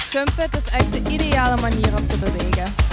Jumpfit is echt de ideale manier om te bewegen.